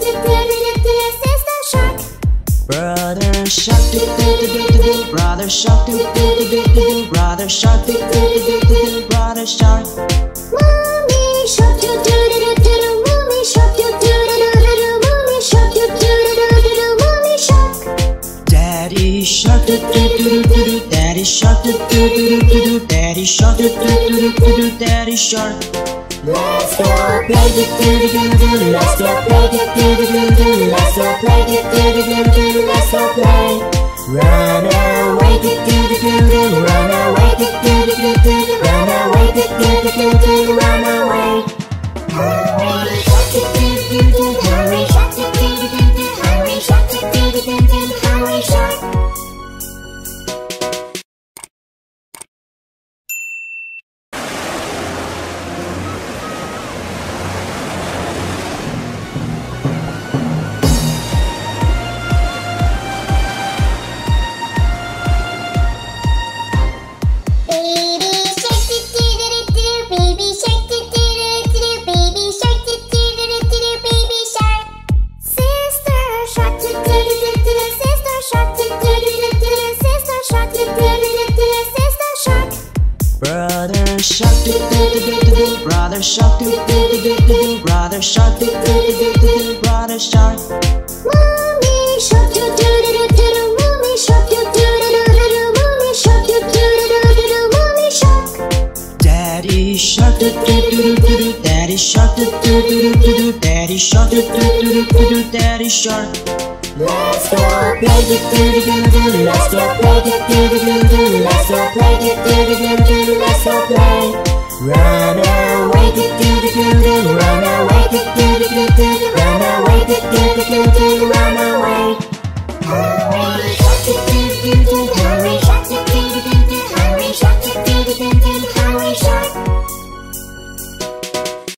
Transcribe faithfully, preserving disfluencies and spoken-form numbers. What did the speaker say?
do do do do do, sister shark. Brother shark, do do do do do do. Brother shark, do do do do do do. Brother shark, do do do do do do. Brother shark. Mommy shark, do do do do do do. Mommy shark, do do do do do do. Mommy shark, do do do do do do. Mommy shark. Daddy shark, do do do do do do. Daddy shark, do do do do do do. Daddy shark, do do do do do do. Daddy shark. Let's go play do do do do do. Let's go play do do do do do. Let's go play do do do do do. Let's go play. Run away do do do do do. Run away do do do do do. Run away do do do do do. Run away. Hurry shark do do do do. Hurry shark do do do do. Hurry shark do do do do. Hurry shark. Brother shark, do do do do do do. Brother shark, do do do do do do. Brother shark, do do do do do do. Brother shark. Mommy shark, do do do do do do. Mommy shark, do do do do do do. Mommy shark, do do do do do do. Mommy shark. Daddy shark, do do do do do do. Daddy shark, do do do do do do. Daddy shark, do do do do do do. Daddy shark. Let's go play do do do do do. Let's go play do do do do do. Let's go play do do do do do. Let's go play. Run away do do do do do. Run away do do do do do. Run away do do do do do. Run away. Hurry shark do do do do. Hurry shark do do do do. Hurry shark do do do do. Hurry shark.